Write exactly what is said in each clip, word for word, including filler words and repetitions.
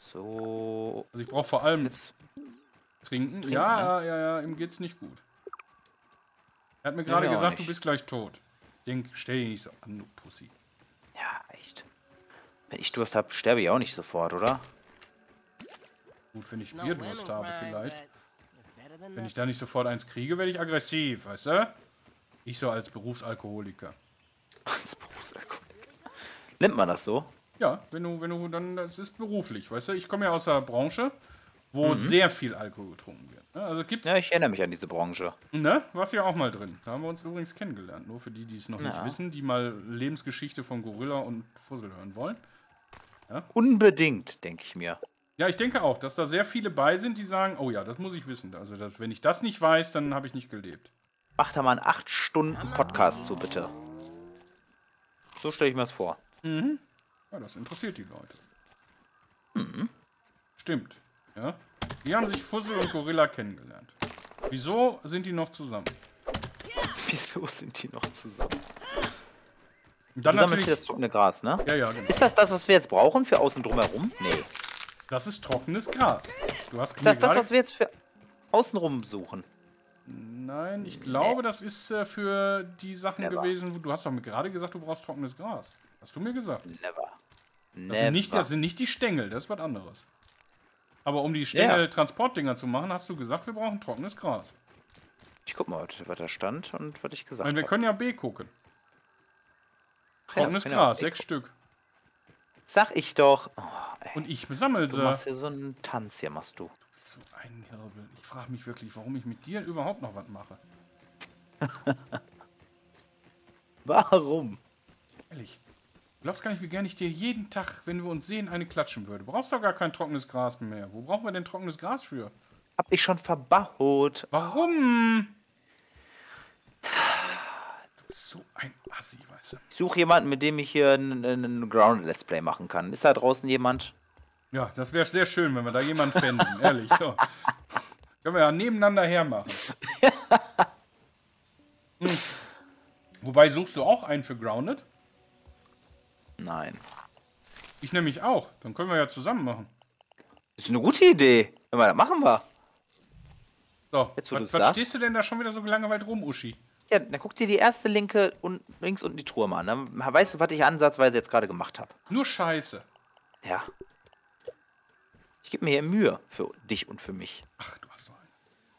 So. Also ich brauche vor allem Jetzt trinken. trinken, Ja, ja, ja, ihm geht's nicht gut. Er hat mir gerade mir auch gesagt, du nicht. bist gleich tot. Denk, stell dich nicht so an, du Pussy. Ja, echt. Wenn ich Durst habe, sterbe ich auch nicht sofort, oder? Gut, wenn ich Bierdurst habe vielleicht. Wenn ich da nicht sofort eins kriege, werde ich aggressiv, weißt du? Ich so als Berufsalkoholiker. Als Berufsalkoholiker. Nennt man das so? Ja, wenn du, wenn du dann, das ist beruflich, weißt du? Ich komme ja aus der Branche, wo Mhm. sehr viel Alkohol getrunken wird. Ne? Also gibt's, Ja, ich erinnere mich an diese Branche. ne? Warst ja auch mal drin. Da haben wir uns übrigens kennengelernt. Nur für die, die es noch nicht Ja. wissen, die mal Lebensgeschichte von Gorilla und Fussel hören wollen. Unbedingt, denke ich mir. Ja, ich denke auch, dass da sehr viele bei sind, die sagen, oh ja, das muss ich wissen. Also das, wenn ich das nicht weiß, dann habe ich nicht gelebt. Mach da mal einen acht Stunden Podcast zu, bitte. So stelle ich mir das vor. Mhm. Ja, das interessiert die Leute. Mhm. Stimmt. Ja. Die haben sich Fussel und Gorilla kennengelernt. Wieso sind die noch zusammen? Wieso sind die noch zusammen? Und dann Du sammelst hier natürlich. das trockene Gras, ne? Ja, ja, genau. Ist das das, was wir jetzt brauchen für außen drumherum? Nee. Das ist trockenes Gras. Du hast Ist mir das das, gerade- was wir jetzt für außenrum suchen? Nein, ich glaube, das ist äh, für die Sachen Never. gewesen. wo- Du hast doch mir gerade gesagt, du brauchst trockenes Gras. Hast du mir gesagt? Never. Das sind, nicht, das sind nicht die Stängel, das ist was anderes. Aber um die Stängel-Transportdinger zu machen, hast du gesagt, wir brauchen trockenes Gras. Ich guck mal, was da stand und was ich gesagt Weil wir habe. können ja B gucken. Ja, Trockenes genau. Gras, Ich sechs guck- Stück. Sag ich doch. Oh, ey. Und ich sammle Du sie. machst hier so einen Tanz hier, machst du. So ein Hirbel. Ich frage mich wirklich, warum ich mit dir überhaupt noch was mache. Warum? Ehrlich. Du glaubst gar nicht, wie gern ich dir jeden Tag, wenn wir uns sehen, eine klatschen würde. Du brauchst doch gar kein trockenes Gras mehr. Wo brauchen wir denn trockenes Gras für? Hab ich schon verbaut. Warum? Du bist so ein Assi, weißt du. Ich suche jemanden, mit dem ich hier ein, ein Ground Let's Play machen kann. Ist da draußen jemand? Ja, das wäre sehr schön, wenn wir da jemanden fänden. Ehrlich. Ja. Können wir ja nebeneinander hermachen. Hm. Wobei, suchst du auch einen für Grounded? Nein. Ich nämlich auch. Dann können wir ja zusammen machen. Ist eine gute Idee. Hör mal, das machen wir. So, Jetzt, wo was, du's was sagst. stehst du denn da schon wieder so gelangweilt rum, Uschi? Ja, dann guck dir die erste linke und links unten die Truhe mal an. Dann weißt du, was ich ansatzweise jetzt gerade gemacht habe. Nur Scheiße. Ja. Ich gebe mir hier Mühe für dich und für mich. Ach, du hast doch einen.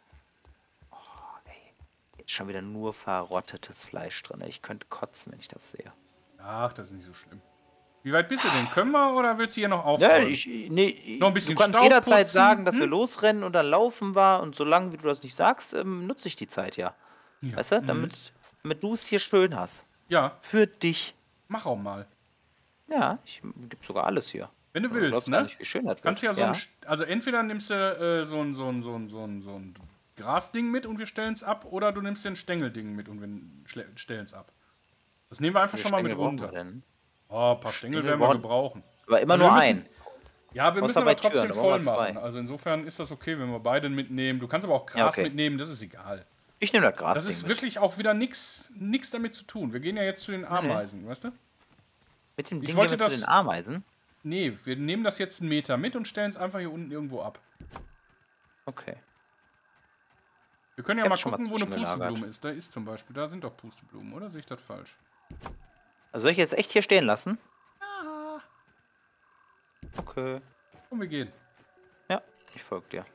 Jetzt schon wieder nur verrottetes Fleisch drin. Ich könnte kotzen, wenn ich das sehe. Ach, das ist nicht so schlimm. Wie weit bist du denn? Können wir oder willst du hier noch Ja, aufräumen? ich, nee, Noch ein bisschen du kannst Staub jederzeit putzen, sagen, dass wir hm? losrennen und dann laufen wir. Und solange wie du das nicht sagst, ähm, nutze ich die Zeit ja. Ja. Weißt du? Mhm. Damit, damit du es hier schön hast. Ja, Für dich. mach auch mal. Ja, ich gebe sogar alles hier. Wenn du Du willst, glaubst gar ne? nicht, wie schön das wird. Kannst ja so ein... St- Also entweder nimmst du äh, so ein, so ein, so ein, so ein, so ein Grasding mit und wir stellen es ab, oder du nimmst den Stängelding mit und wir stellen es ab. Das nehmen wir einfach Wie schon mal viele mit Stängel brauchen wir runter. denn? Oh, ein paar Stängel Stängel werden wir brauchen- gebrauchen. Aber immer Also nur wir ein. müssen- Ja, wir müssen Außer aber bei trotzdem Türen, da voll brauchen wir zwei. machen. Also insofern ist das okay, wenn wir beide mitnehmen. Du kannst aber auch Gras Ja, okay. mitnehmen, das ist egal. Ich nehme das Gras. Das ist wirklich auch wieder nichts nix damit zu tun. Wir gehen ja jetzt zu den Ameisen, weißt du? Mit dem Ich Ding wollte gehen wir zu das- den Ameisen. Nee, wir nehmen das jetzt einen Meter mit und stellen es einfach hier unten irgendwo ab. Okay. Wir können ja Ich mal hab's schon mal gucken, wo eine zwischengelagert. Pusteblume ist. Da ist zum Beispiel, da sind doch Pusteblumen, oder? Sehe ich das falsch? Also soll ich jetzt echt hier stehen lassen? Okay. Komm, wir gehen. Ja, ich folge dir.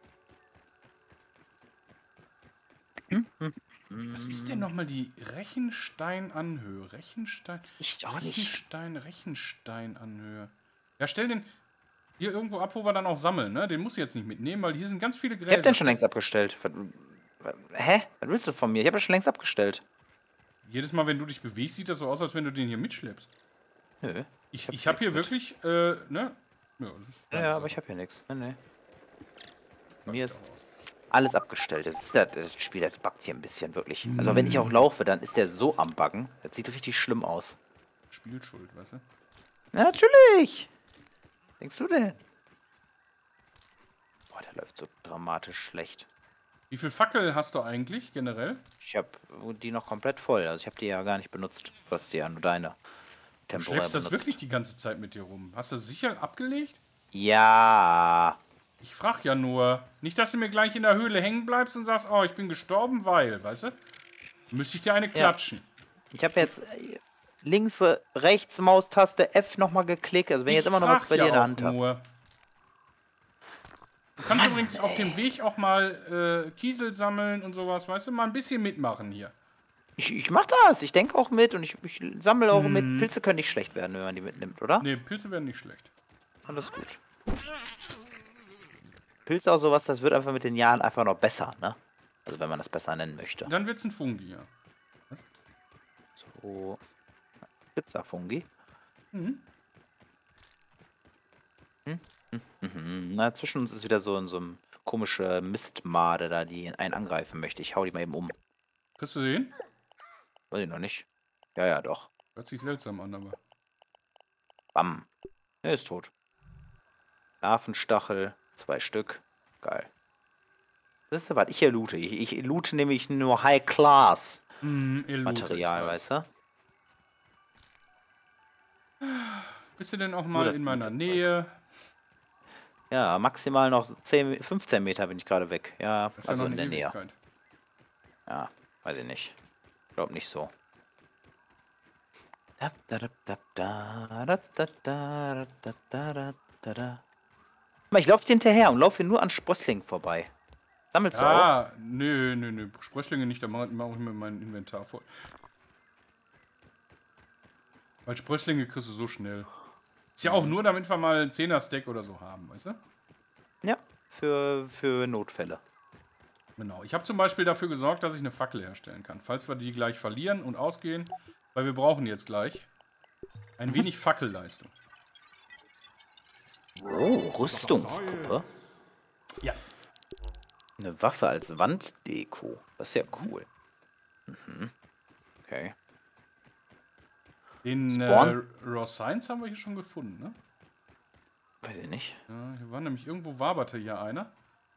Was ist denn nochmal die Rechenstein-Anhöhe? Rechenstein... Ich auch nicht. Rechenstein, Rechenstein-Anhöhe. Ja, stell den hier irgendwo ab, wo wir dann auch sammeln, ne? Den muss ich jetzt nicht mitnehmen, weil hier sind ganz viele Ich hab Gräser. den schon längst abgestellt. Was- was- Hä? Was willst du von mir? Ich habe den schon längst abgestellt. Jedes Mal, wenn du dich bewegst, sieht das so aus, als wenn du den hier mitschleppst. Nö. Ich, hab ich habe hier nichts wirklich, äh, ne? Ja, das ist Ja, meine aber Sache. ich habe hier nichts. Nee, nee. Mir ist alles abgestellt. Das, ist das, das Spiel, das buggt hier ein bisschen, wirklich. Also wenn ich auch laufe, dann ist der so am Buggen. Das sieht richtig schlimm aus. Spielschuld, weißt du? Ja, natürlich. Denkst du denn? Boah, der läuft so dramatisch schlecht. Wie viel Fackel hast du eigentlich, generell? Ich habe die noch komplett voll. Also ich habe die ja gar nicht benutzt. Du hast die ja nur deine Du temporär schleppst das benutzt. wirklich die ganze Zeit mit dir rum. Hast du sicher abgelegt? Ja. Ich frag ja nur. Nicht, dass du mir gleich in der Höhle hängen bleibst und sagst, oh, ich bin gestorben, weil, weißt du? Müsste ich dir eine klatschen. Ich habe jetzt äh, links, äh, rechts Maustaste F nochmal geklickt. Also wenn ich Ich jetzt immer noch was frag bei ja dir in der auch Hand habe. nur. Du kannst Mann, übrigens auf dem Weg auch mal äh, Kiesel sammeln und sowas, weißt du? Mal ein bisschen mitmachen hier. Ich, ich mach das. Ich denke auch mit und ich, ich sammle auch mit. Mhm. Pilze können nicht schlecht werden, wenn man die mitnimmt, oder? Ne, Pilze werden nicht schlecht. Alles gut. Pilze auch sowas, das wird einfach mit den Jahren einfach noch besser, ne? Also wenn man das besser nennen möchte. Dann wird's ein Fungi, ja. Was? So. Pizza-Fungi. Mhm. Mhm. Na, zwischen uns ist wieder so, so ein komische Mistmade da, die einen angreifen möchte. Ich hau die mal eben um. Kriegst du den? Weiß ich noch nicht. Ja, ja, doch. Hört sich seltsam an, aber. Bam. Er ist tot. Larvenstachel, zwei Stück. Geil. Das ist was ich hier loote. Ich, ich loote nämlich nur High-Class Mhm, ihr lootet, Material, ich weiß. weißt du? Bist du denn auch mal das in meiner gute Nähe? Ja, maximal noch zehn, fünfzehn Meter bin ich gerade weg. Ja, Das ist also ja noch in eine der Nähe. Ewigkeit. Ja, weiß ich nicht. Glaub nicht so. Da, da, da, da, da, da, da, da, da, da, da, da. Mal, ich laufe dir hinterher und laufe nur an Sprösslingen vorbei. Sammelst du auch? Ah, nö, nö, nö. Sprösslinge nicht, da mache mach ich mir mein Inventar voll. Weil Sprösslinge kriegst du so schnell. Ist ja auch nur, damit wir mal einen Zehner-Stack oder so haben, weißt du? Ja, für, für Notfälle. Genau. Ich habe zum Beispiel dafür gesorgt, dass ich eine Fackel herstellen kann. Falls wir die gleich verlieren und ausgehen, weil wir brauchen jetzt gleich ein wenig Fackelleistung. Oh, Rüstungspuppe. Ja. Eine Waffe als Wanddeko. Das ist ja cool. Mhm. Okay. Den äh, Spawn? Raw Science haben wir hier schon gefunden, ne? Weiß ich nicht. Ja, hier war nämlich irgendwo waberte hier einer.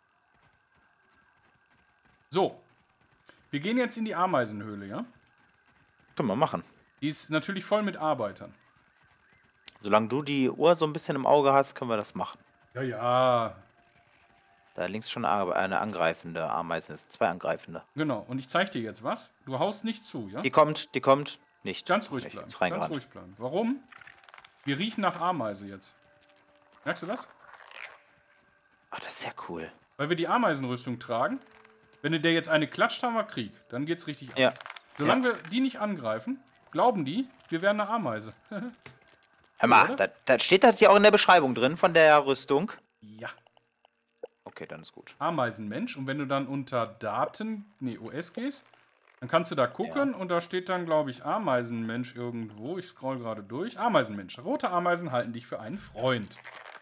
So. Wir gehen jetzt in die Ameisenhöhle, ja? Können wir machen. Die ist natürlich voll mit Arbeitern. Solange du die Uhr so ein bisschen im Auge hast, können wir das machen. Ja, ja. Da links schon eine angreifende Ameise ist. Zwei angreifende. Genau. Und ich zeige dir jetzt was. Du haust nicht zu, ja? Die kommt, die kommt nicht. Ganz ruhig Nicht bleiben. ins Ganz Reingerannt. ruhig bleiben. Warum? Wir riechen nach Ameise jetzt. Merkst du das? Ach, das ist ja cool. Weil wir die Ameisenrüstung tragen. Wenn du der jetzt eine klatscht, haben wir Krieg. Dann geht's richtig ab. Ja. Solange wir die nicht angreifen, glauben die, wir wären eine Ameise. Hör mal, da, da steht das hier auch in der Beschreibung drin von der Rüstung. Ja. Okay, dann ist gut. Ameisenmensch. Und wenn du dann unter Daten, nee, O S gehst, dann kannst du da gucken und da steht dann, glaube ich, Ameisenmensch irgendwo. Ich scroll gerade durch. Ameisenmensch. Rote Ameisen halten dich für einen Freund.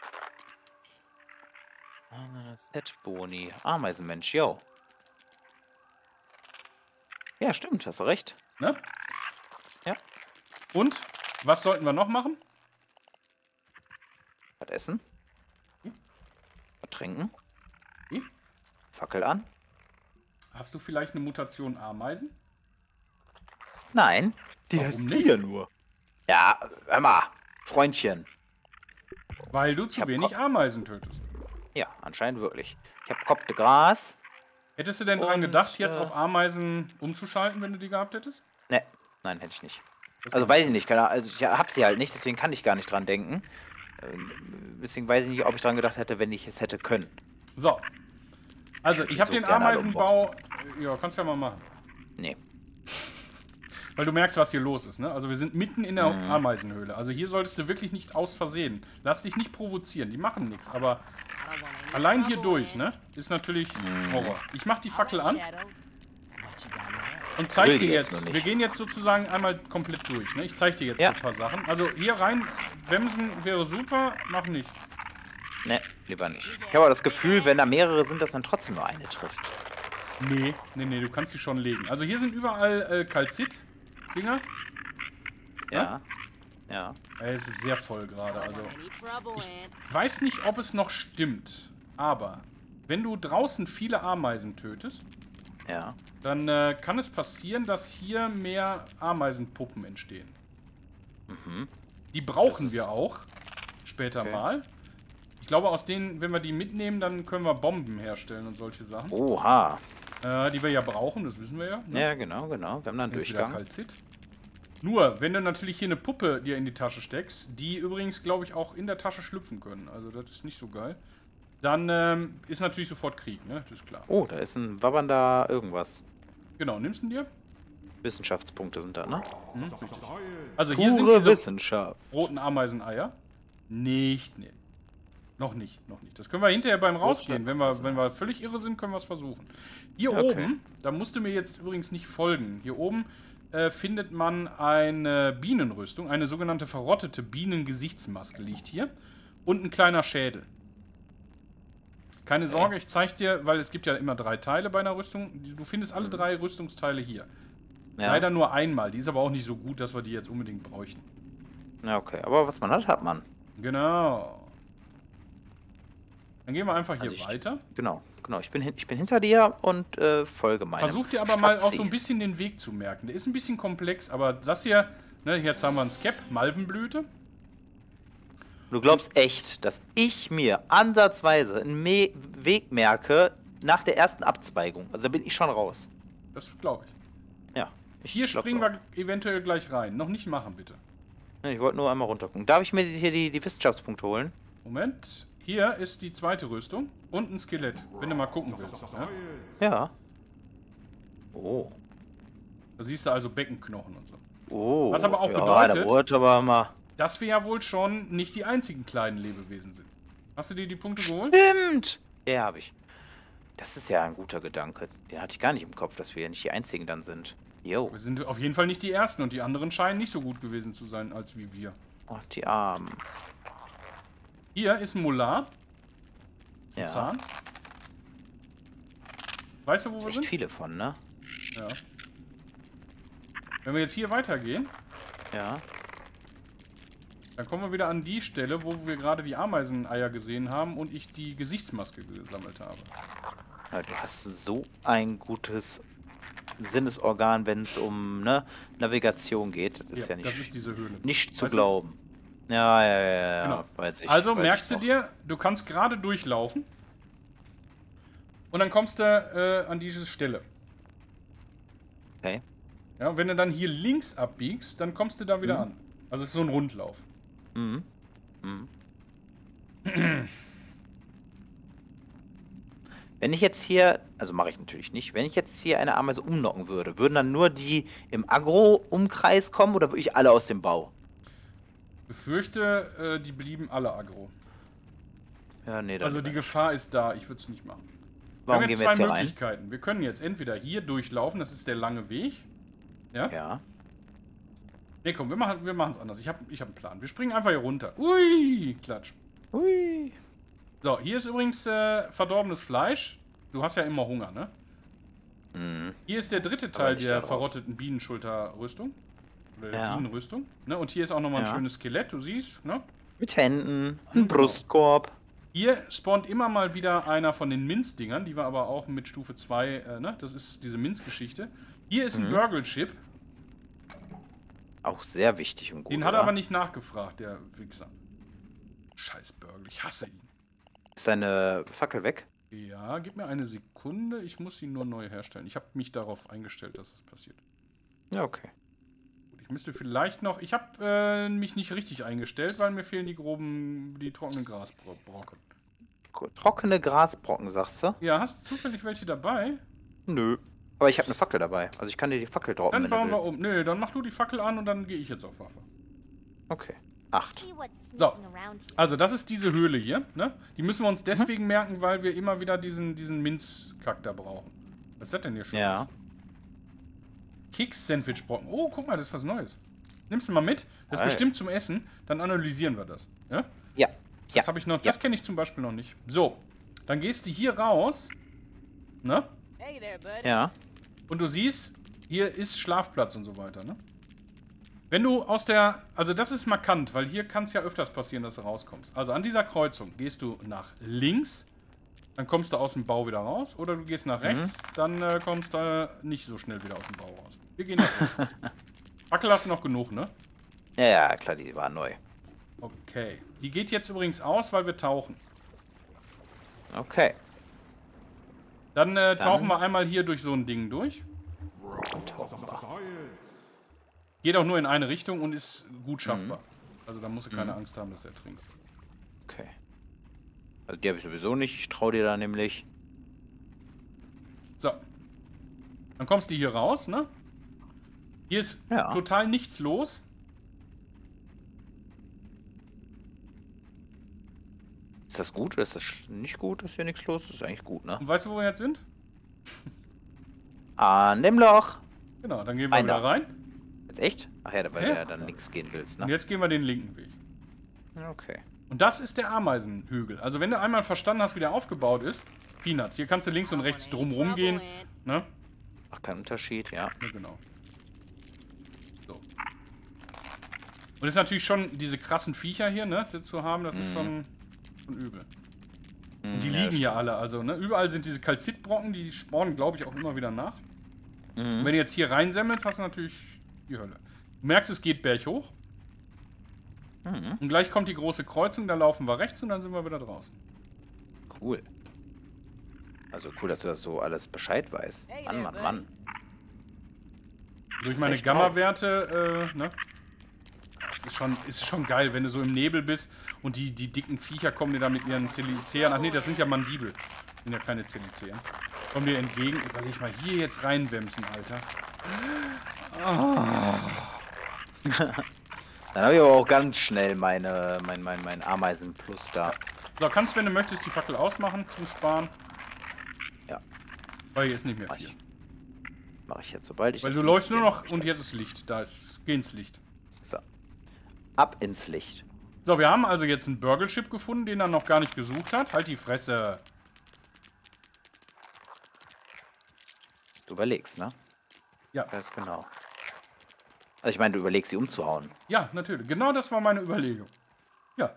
Ah, Set Boni. Ameisenmensch, yo. Ja, stimmt, hast du recht. Ne? Ja. Und, was sollten wir noch machen? Was essen? Hm? Was trinken? Hm? Fackel an? Hast du vielleicht eine Mutation Ameisen? Nein. Die Warum hast du nicht? ja nur. Ja, hör mal, Freundchen. Weil du zu hab wenig Ko- Ameisen tötest. Ja, anscheinend wirklich. Ich habe Kopfte Gras. Hättest du denn dran Und, gedacht, jetzt äh, auf Ameisen umzuschalten, wenn du die gehabt hättest? Ne, nein, hätte ich nicht. Das Also war- weiß ich nicht, keine Ahnung, also ich hab sie halt nicht, deswegen kann ich gar nicht dran denken. Ähm, Deswegen weiß ich nicht, ob ich dran gedacht hätte, wenn ich es hätte können. So. Also, hätte ich die habe so den gerne alle Ameisenbau... Ja, kannst du ja mal machen. Nee. Weil du merkst, was hier los ist, ne? Also wir sind mitten in der Mhm. Ameisenhöhle. Also hier solltest du wirklich nicht aus Versehen. Lass dich nicht provozieren, die machen nichts. Aber allein hier durch, ne? Ist natürlich Mhm. Horror. Ich mach die Fackel an und zeig Will dir die jetzt jetzt. noch nicht. Wir gehen jetzt sozusagen einmal komplett durch, ne? Ich zeig dir jetzt Ja. so ein paar Sachen. Also hier rein bremsen wäre super, mach nicht. Ne, lieber nicht. Ich habe aber das Gefühl, wenn da mehrere sind, dass man trotzdem nur eine trifft. Nee, nee, nee, du kannst die schon legen. Also hier sind überall äh, Kalzit-Dinger. Ja. Ja. Äh, Es ist sehr voll gerade, also... Ich weiß nicht, ob es noch stimmt, aber wenn du draußen viele Ameisen tötest, Ja. dann äh, kann es passieren, dass hier mehr Ameisenpuppen entstehen. Mhm. Die brauchen Das ist- wir auch später Okay. mal. Die Ich glaube, aus denen, wenn wir die mitnehmen, dann können wir Bomben herstellen und solche Sachen. Oha. Äh, die wir ja brauchen, das wissen wir ja. Ne? Ja, genau, genau. Wir haben dann Jetzt wieder Durchgang. Kalzit. Nur, wenn du natürlich hier eine Puppe dir in die Tasche steckst, die übrigens, glaube ich, auch in der Tasche schlüpfen können. Also das ist nicht so geil. Dann ähm, ist natürlich sofort Krieg, ne? Das ist klar. Oh, da ist ein wabbernder irgendwas. Genau, nimmst du ihn dir? Wissenschaftspunkte sind da, ne? Mhm. Also hier sind Pure diese Wissenschaft. roten Ameiseneier. Nicht, nee. Noch nicht, noch nicht. Das können wir hinterher beim Rausgehen. Wenn wir, wenn wir völlig irre sind, können wir es versuchen. Hier Ja, okay. oben, da musst du mir jetzt übrigens nicht folgen. Hier oben äh, findet man eine Bienenrüstung. Eine sogenannte verrottete Bienengesichtsmaske liegt hier. Und ein kleiner Schädel. Keine Okay. Sorge, ich zeige dir, weil es gibt ja immer drei Teile bei einer Rüstung. Du findest alle drei Rüstungsteile hier. Ja. Leider nur einmal. Die ist aber auch nicht so gut, dass wir die jetzt unbedingt bräuchten. Ja, okay. Aber was man hat, hat man. Genau. Dann gehen wir einfach hier Also ich- weiter. Genau, genau. Ich bin, hin, ich bin hinter dir und äh, folge meinem Versuch dir aber mal auch so Spazi. ein bisschen den Weg zu merken. Der ist ein bisschen komplex, aber das hier, ne, jetzt haben wir ein Skep, Malvenblüte. Du glaubst echt, dass ich mir ansatzweise einen Me Weg merke nach der ersten Abzweigung? Also da bin ich schon raus. Das glaube ich. Ja. Ich Hier glaub springen so. wir eventuell gleich rein. Noch nicht machen, bitte. Nee, Ich wollte nur einmal runtergucken. Darf ich mir hier die, die Wissenschaftspunkte holen? Moment. Hier ist die zweite Rüstung und ein Skelett, wenn du mal gucken willst. Ja? Ja. Oh. Da siehst du also Beckenknochen und so. Oh. Was aber auch ja, bedeutet- Da wurde aber mal. Dass wir ja wohl schon nicht die einzigen kleinen Lebewesen sind. Hast du dir die Punkte geholt? Stimmt! Ja, habe ich. Das ist ja ein guter Gedanke. Den hatte ich gar nicht im Kopf, dass wir ja nicht die einzigen dann sind. Jo. Wir sind auf jeden Fall nicht die Ersten und die anderen scheinen nicht so gut gewesen zu sein als wie wir. Oh, die Armen. Hier ist ein Molar. Ist ein Ja. Zahn. Weißt du, wo Ist wir echt sind? viele von, ne? Ja. Wenn wir jetzt hier weitergehen, Ja. dann kommen wir wieder an die Stelle, wo wir gerade die Ameiseneier gesehen haben und ich die Gesichtsmaske gesammelt habe. Ja, du hast so ein gutes Sinnesorgan, wenn es um ne, Navigation geht. Das ist ja, das nicht, ist diese Höhle. nicht zu Weißt du? glauben. Ja, ja, ja, ja, Genau. weiß ich. Also weiß merkst ich du noch. dir, du kannst gerade durchlaufen und dann kommst du äh, an diese Stelle. Okay. Ja, und wenn du dann hier links abbiegst, dann kommst du da wieder Mhm. an. Also es ist so ein Rundlauf. Mhm. Mhm. Wenn ich jetzt hier, also mache ich natürlich nicht, wenn ich jetzt hier eine Ameise umnocken würde, würden dann nur die im Agro-Umkreis kommen oder wirklich alle aus dem Bau? Befürchte, äh, die blieben alle aggro. Ja, nee, dann Also die Gefahr ist da, ich würde es nicht machen. Warum wir gehen haben wir jetzt jetzt zwei hier rein? Möglichkeiten. Wir können jetzt entweder hier durchlaufen, das ist der lange Weg. Ja? Ja. Ne, komm, wir machen wir es anders. Ich habe ich hab einen Plan. Wir springen einfach hier runter. Ui, klatsch. Hui. So, hier ist übrigens äh, verdorbenes Fleisch. Du hast ja immer Hunger, ne? Mhm. Hier ist der dritte Aber Teil nicht der darauf. verrotteten Bienenschulterrüstung. Oder der Ja. Bienenrüstung. Ne? Und hier ist auch nochmal ein Ja. schönes Skelett, du siehst, ne? Mit Händen, ein Genau. Brustkorb. Hier spawnt immer mal wieder einer von den Minzdingern, die wir aber auch mit Stufe zwei, äh, ne? Das ist diese Minz-Geschichte. Hier ist ein Mhm. Burgle-Chip. Auch sehr wichtig und gut. Den hat er oder? aber nicht nachgefragt, der Wichser. Scheiß Burgle, ich hasse ihn. Ist seine Fackel weg? Ja, gib mir eine Sekunde, ich muss ihn nur neu herstellen. Ich habe mich darauf eingestellt, dass es passiert. Ja, okay. Gut, ich müsste vielleicht noch... Ich habe äh, mich nicht richtig eingestellt, weil mir fehlen die groben, die trockenen Grasbrocken. Gut. Trockene Grasbrocken, sagst du? Ja, hast du zufällig welche dabei? Nö. Aber ich habe eine Fackel dabei. Also ich kann dir die Fackel droppen, Dann wenn du bauen wir willst. um. Nö, dann mach du die Fackel an und dann gehe ich jetzt auf Waffe. Okay. Acht. So, also das ist diese Höhle hier, ne? Die müssen wir uns deswegen Mhm. merken, weil wir immer wieder diesen, diesen Minzkack da brauchen. Was ist das denn hier schon? Ja. Keks-Sandwich-Brocken. Oh, guck mal, das ist was Neues. Nimmst du mal mit? Das ist Geil. bestimmt zum Essen. Dann analysieren wir das. Ja? Ja. Das Ja. habe ich noch. Das kenne ich zum Beispiel noch nicht. So, dann gehst du hier raus. Ne? Hey there, bud. Ja. Und du siehst, hier ist Schlafplatz und so weiter, ne? Wenn du aus der... Also das ist markant, weil hier kann es ja öfters passieren, dass du rauskommst. Also an dieser Kreuzung gehst du nach links, dann kommst du aus dem Bau wieder raus. Oder du gehst nach rechts, dann äh, kommst du nicht so schnell wieder aus dem Bau raus. Wir gehen nach rechts. Fackel hast du noch genug, ne? Ja, ja, klar, die war neu. Okay. Die geht jetzt übrigens aus, weil wir tauchen. Okay. Dann, äh, Dann- tauchen wir einmal hier durch so ein Ding durch. Geht auch nur in eine Richtung und ist gut schaffbar. Also da musst du keine Angst haben, dass du ertrinkst. Okay. Also die habe ich sowieso nicht. Ich traue dir da nämlich. So. Dann kommst du hier raus, ne? Hier ist Ja. total nichts los. Ist das gut oder ist das sch- nicht gut? Ist hier nichts los? Das ist eigentlich gut, ne? Und weißt du, wo wir jetzt sind? An dem Loch. Genau, dann gehen wir Rein wieder da. rein. Jetzt echt? Ach ja, weil Hä? du ja dann links gehen willst, Und ne? jetzt gehen wir den linken Weg. Okay. Und das ist der Ameisenhügel. Also wenn du einmal verstanden hast, wie der aufgebaut ist, Peanuts. Hier kannst du links und rechts drumrum gehen. Ne? Ach, kein Unterschied, ja. Ja, genau. So. Und es ist natürlich schon diese krassen Viecher hier, ne, die zu haben, das ist schon, schon übel. Und die ja, liegen hier stimmt. alle, also, ne, überall sind diese Kalzitbrocken, die spawnen, glaube ich, auch immer wieder nach. Mhm. Und wenn du jetzt hier reinsemmelst, hast du natürlich die Hölle. Du merkst, es geht berghoch. Mhm. Und gleich kommt die große Kreuzung, da laufen wir rechts und dann sind wir wieder draußen. Cool. Also cool, dass du das so alles Bescheid weißt. Mann, Mann, Mann. Durch ist meine echt Gamma-Werte, äh, ne? Es ist schon, ist schon geil, wenn du so im Nebel bist und die, die dicken Viecher kommen dir da mit ihren Zelizäern. Ach nee, das sind ja Mandibel. Das sind ja keine Zelizäen. Kommen dir entgegen. Überleg mal, hier jetzt reinwämsen, Alter. Dann habe ich aber auch ganz schnell meine, mein, mein, mein Ameisen-Plus da. So, kannst, wenn du möchtest, die Fackel ausmachen zum Sparen. Ja, Weil hier ist nicht mehr mach viel. ich. Mache ich jetzt, sobald ich Weil das du Licht läufst nur sehe, noch mach ich und das. jetzt ist Licht. Da ist, geh ins Licht. So. Ab ins Licht. So, wir haben also jetzt einen Burgle-Chip gefunden, den er noch gar nicht gesucht hat. Halt die Fresse. Du überlegst, ne? Ja, Ganz genau. Also ich meine, du überlegst, sie umzuhauen. ja, natürlich. Genau das war meine Überlegung. Ja.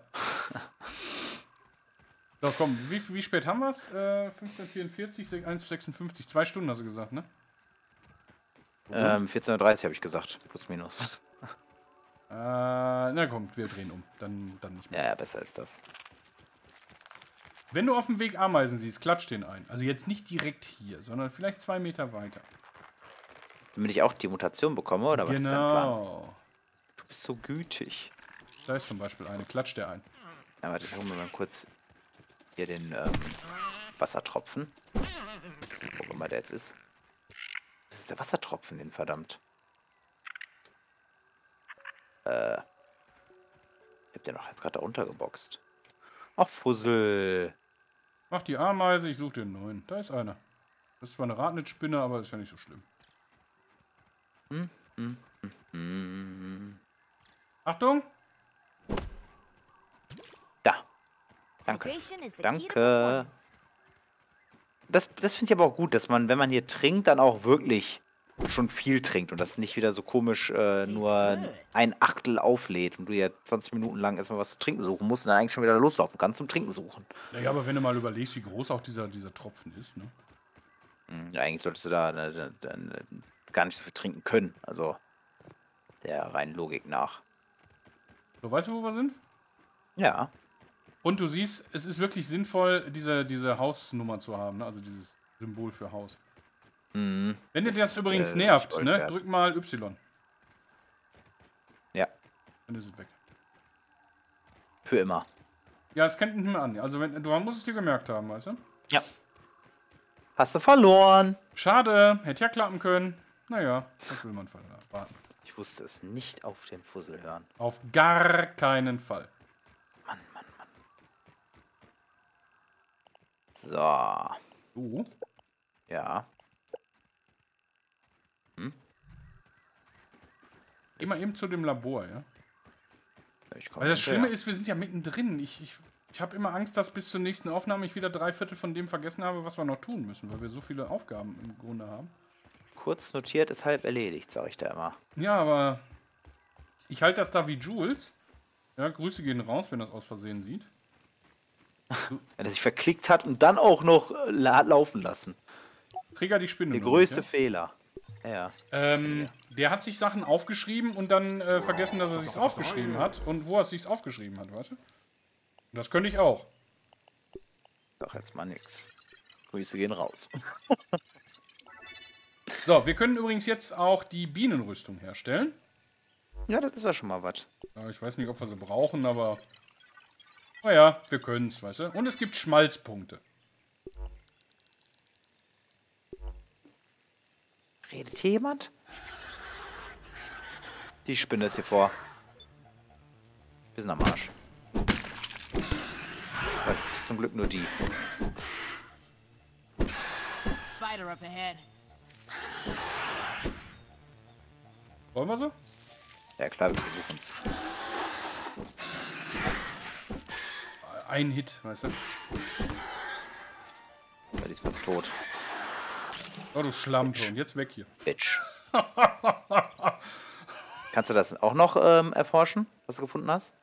So, komm, wie, wie spät haben wir es? Äh, fünfzehn Uhr vierundvierzig, eins Uhr sechsundfünfzig. Zwei Stunden hast du gesagt, ne? Ähm, vierzehn Uhr dreißig habe ich gesagt. Plus, minus. Äh, na komm, wir drehen um. Dann, dann nicht mehr. Ja, ja, besser ist das. Wenn du auf dem Weg Ameisen siehst, klatsch den ein. Also jetzt nicht direkt hier, sondern vielleicht zwei Meter weiter. Damit ich auch die Mutation bekomme, oder was ist dein Plan? Genau. Du bist so gütig. Da ist zum Beispiel eine. Klatsch der ein. Ja, warte, ich hole mir mal kurz hier den ähm, Wassertropfen. Wo immer der jetzt ist. Das ist der Wassertropfen, den verdammt. Äh. Ich hab den doch jetzt gerade da runtergeboxt. Ach, Fussel. Mach die Ameise, ich suche den neuen. Da ist einer. Das ist zwar eine Radnetzspinne, aber ist ja nicht so schlimm. Hm. Achtung! Da. Danke. Danke. Das, das finde ich aber auch gut, dass man, wenn man hier trinkt, dann auch wirklich schon viel trinkt und das nicht wieder so komisch äh, nur ein Achtel auflädt und du ja zwanzig Minuten lang erstmal was zu trinken suchen musst und dann eigentlich schon wieder loslaufen kannst zum Trinken suchen. Naja, aber wenn du mal überlegst, wie groß auch dieser, dieser Tropfen ist, ne? Hm, ja, eigentlich solltest du da ne, ne, ne, gar nicht so viel trinken können. Also der reinen Logik nach. So, weißt du, wo wir sind? Ja. Und du siehst, es ist wirklich sinnvoll, diese, diese Hausnummer zu haben, ne? Also dieses Symbol für Haus. Mhm. Wenn dir das Ist, übrigens äh, nervt, Gold ne? wert. Drück mal Y. Ja. Dann ist es weg. Für immer. Ja, es kennt nicht mehr an. Also wenn, du musst es dir gemerkt haben, weißt du? Ja. Hast du verloren. Schade, hätte ja klappen können. Naja, das will man warten. Ich wusste es. Nicht auf den Fussel hören. Auf gar keinen Fall. Mann, Mann, Mann. So. Du? Ja. Geh mal eben zu dem Labor, ja? Ich komm Weil das hinterher. Schlimme ist, wir sind ja mittendrin. Ich, ich, ich habe immer Angst, dass bis zur nächsten Aufnahme ich wieder drei Viertel von dem vergessen habe, was wir noch tun müssen, weil wir so viele Aufgaben im Grunde haben. Kurz notiert ist halb erledigt, sag ich da immer. Ja, aber ich halte das da wie Jules. Ja, Grüße gehen raus, wenn das aus Versehen sieht. Wenn er sich verklickt hat und dann auch noch äh, la laufen lassen. Trigger die Spinne. Der noch größte nicht, Fehler. Ja. ja? ähm, der hat sich Sachen aufgeschrieben und dann äh, vergessen, dass er sich's aufgeschrieben hat und wo er sich's aufgeschrieben hat, weißt du? Das könnte ich auch. Sag jetzt mal nix. Grüße gehen raus. So, wir können übrigens jetzt auch die Bienenrüstung herstellen. Ja, das ist ja schon mal was. Ja, ich weiß nicht, ob wir sie brauchen, aber... Naja, wir können es, weißt du? Und es gibt Schmalzpunkte. Redet hier jemand? Die Spinne ist hier vor. Wir sind am Arsch. Das ist zum Glück nur die. Spider up ahead. Wollen wir so? Ja klar, wir versuchen es. Ein Hit, weißt du? Ja, die ist fast tot. Oh, du Schlampe. Und jetzt weg hier. Bitch. Kannst du das auch noch ähm, erforschen, was du gefunden hast?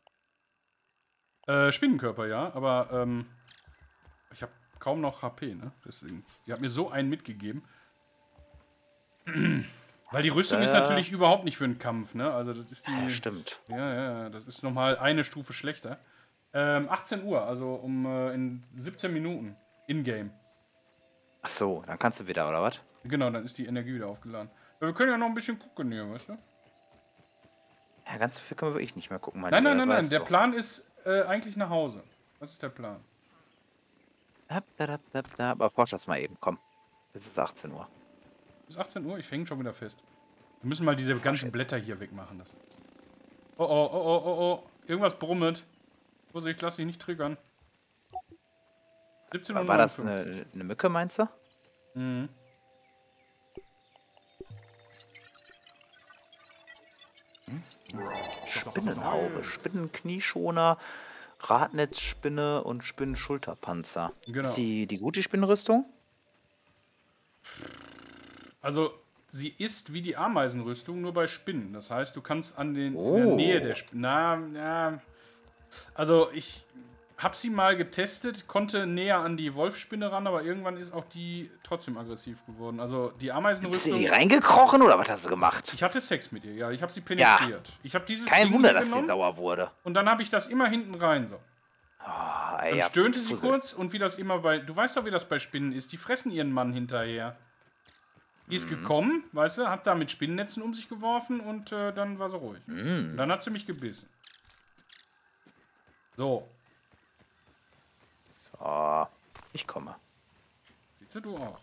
Äh, Spinnenkörper, ja. Aber ähm, ich habe kaum noch H P, ne? Deswegen. Die hat mir so einen mitgegeben. Weil die Rüstung äh, ist natürlich überhaupt nicht für einen Kampf, ne? Also das ist die... Ja, stimmt. Ja, ja, das ist nochmal eine Stufe schlechter. Ähm, achtzehn Uhr, also um äh, in siebzehn Minuten. In-game. Ach so, dann kannst du wieder, oder was? Genau, dann ist die Energie wieder aufgeladen. Ja, wir können ja noch ein bisschen gucken hier, weißt du? Ja, ganz so viel können wir wirklich nicht mehr gucken, mein Nein, Lieber, nein, nein, das nein. Der weißt Plan ist äh, eigentlich nach Hause. Das ist der Plan. du. Hab, da, da, da, da. Aber forsch das mal eben, komm. Es ist achtzehn Uhr. Bis achtzehn Uhr, ich hänge schon wieder fest. Wir müssen mal diese ganzen jetzt. Blätter hier wegmachen lassen. Oh, oh, oh, oh, oh, oh. Irgendwas brummet. Vorsicht, lass dich nicht triggern. siebzehn Uhr War das neunundfünfzig. eine, eine Mücke, meinst du? Mhm. Spinnenhaube, Spinnenknieschoner, Radnetzspinne und Spinnenschulterpanzer. Genau. Ist die, die gut, die Spinnenrüstung? Also, sie ist wie die Ameisenrüstung, nur bei Spinnen. Das heißt, du kannst an den Oh. in der Nähe der Spinnen. Na, na. Also, ich habe sie mal getestet, konnte näher an die Wolfsspinne ran, aber irgendwann ist auch die trotzdem aggressiv geworden. Also, die Bist du in Ameisenrüstung. die reingekrochen oder was hast du gemacht? Ich hatte Sex mit ihr, ja. Ich habe sie penetriert. Ich habe dieses Kein Ding Wunder, hier dass sie genommen sauer wurde. und dann habe ich das immer hinten rein so. Oh, ey, Dann ja, stöhnte sie Fussel. kurz und wie das immer bei... Du weißt doch, wie das bei Spinnen ist. Die fressen ihren Mann hinterher. Die ist gekommen, weißt du, hat da mit Spinnennetzen um sich geworfen und äh, dann war sie ruhig. Und dann hat sie mich gebissen. So, So, ich komme. siehst du, du auch.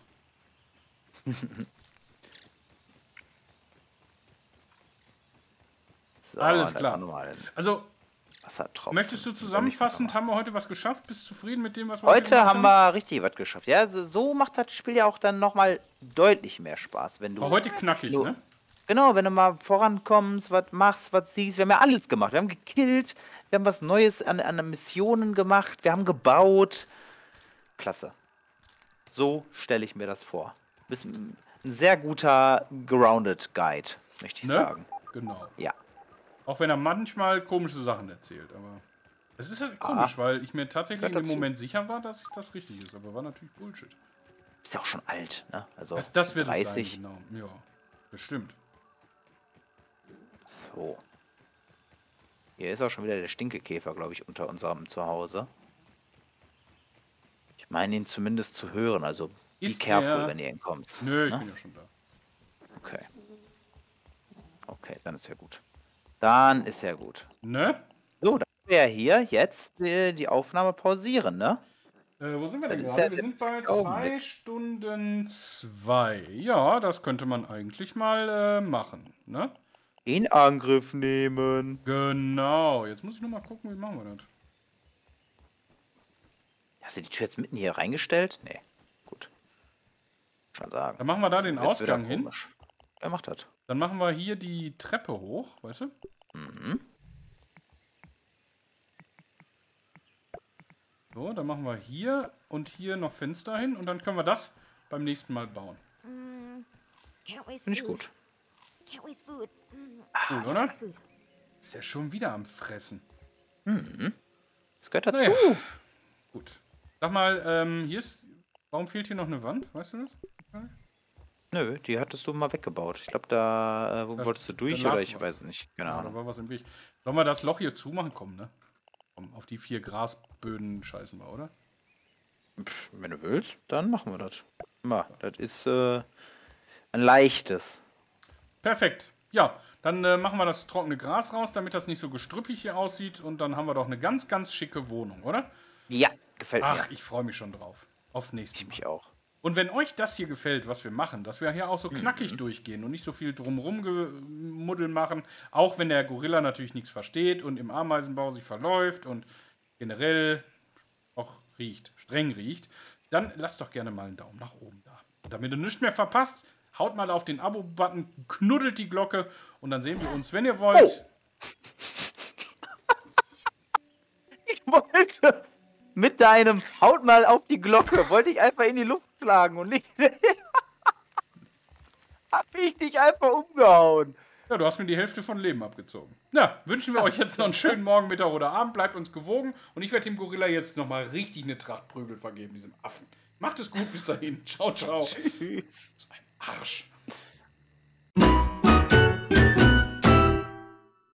So, Alles das klar. war normal. Also, Wassertropfen. möchtest du Soll ich zusammenfassend, noch haben wir heute was geschafft? Bist du zufrieden mit dem, was wir mal- Heute gemacht haben wir richtig was geschafft. Ja, so, so macht das Spiel ja auch dann nochmal deutlich mehr Spaß, wenn du... War heute knackig, Lo- ne? Genau, wenn du mal vorankommst, was machst, was siehst. Wir haben ja alles gemacht. Wir haben gekillt, wir haben was Neues an, an Missionen gemacht, wir haben gebaut. Klasse. So stelle ich mir das vor. Bist ein sehr guter Grounded Guide, möchte ich Ne? sagen. Genau. Ja. Auch wenn er manchmal komische Sachen erzählt, aber... Es ist halt komisch, weil ich mir tatsächlich Gehört in dem dazu. Moment sicher war, dass das richtig ist, aber war natürlich Bullshit. Ist ja auch schon alt, ne? Also Das, das wird dreißig. es sein, genau. Ja, bestimmt. So. Hier ist auch schon wieder der Stinkekäfer, glaube ich, unter unserem Zuhause. Ich meine ihn zumindest zu hören, also be Ist careful, er- wenn ihr ihn kommt. Nö, ich ne? bin ja schon da. Okay. Okay, dann ist ja gut. Dann ist ja gut. Ne? So, dann können wir ja hier jetzt äh, die Aufnahme pausieren, ne? Äh, wo sind wir denn Das ist gerade? ja Wir der sind bei Augenblick. zwei Stunden zwei. Ja, das könnte man eigentlich mal äh, machen, ne? In Angriff nehmen. Genau. Jetzt muss ich nur mal gucken, wie machen wir das? Hast du die Tür jetzt mitten hier reingestellt? Nee. Gut. Schon sagen. Dann machen wir da Das den wird jetzt wieder Ausgang hin. komisch. Wer macht das? Dann machen wir hier die Treppe hoch, weißt du? Mhm. So, dann machen wir hier und hier noch Fenster hin und dann können wir das beim nächsten Mal bauen. Can't waste Finde ich food. gut. Can't waste food. Mm, Cool, can't oder? waste food. Ist ja schon wieder am Fressen. Das gehört dazu. Naja. Gut. Sag mal, ähm, hier ist... Warum fehlt hier noch eine Wand? Weißt du das? Nö, die hattest du mal weggebaut. Ich glaube, da äh, wo Da- wolltest du da durch lag oder ich was. weiß es nicht. Keine Ja, da Ahnung. war was im Weg. Sollen wir das Loch hier zumachen? Komm, ne? Komm, auf die vier Grasböden scheißen wir, oder? Pff, wenn du willst, dann machen wir das. Ja, das ist äh, ein leichtes. Perfekt. Ja, dann äh, machen wir das trockene Gras raus, damit das nicht so gestrüppig hier aussieht. Und dann haben wir doch eine ganz, ganz schicke Wohnung, oder? Ja, gefällt Ach, mir. ich freue mich schon drauf. Aufs nächste Ich Mal. mich auch. Und wenn euch das hier gefällt, was wir machen, dass wir hier auch so knackig durchgehen und nicht so viel drumrum gemuddel machen, auch wenn der Gorilla natürlich nichts versteht und im Ameisenbau sich verläuft und generell auch riecht, streng riecht, dann lasst doch gerne mal einen Daumen nach oben da. Und damit ihr nichts mehr verpasst, haut mal auf den Abo-Button, knuddelt die Glocke und dann sehen wir uns, wenn ihr wollt. Ich wollte mit deinem Haut mal auf die Glocke, wollte ich einfach in die Luft schlagen und nicht. Hab ich dich einfach umgehauen. Ja, du hast mir die Hälfte von Leben abgezogen. Na, wünschen wir euch jetzt noch einen schönen Morgen, Mittag oder Abend. Bleibt uns gewogen. Und ich werde dem Gorilla jetzt nochmal richtig eine Tracht Prügel vergeben, diesem Affen. Macht es gut, bis dahin. Ciao, ciao. Tschüss.